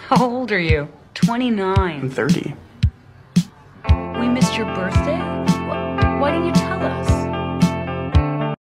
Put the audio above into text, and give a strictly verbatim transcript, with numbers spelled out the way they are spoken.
How old are you? I'm twenty-nine. thirty. We missed your birthday? Wh- Why didn't you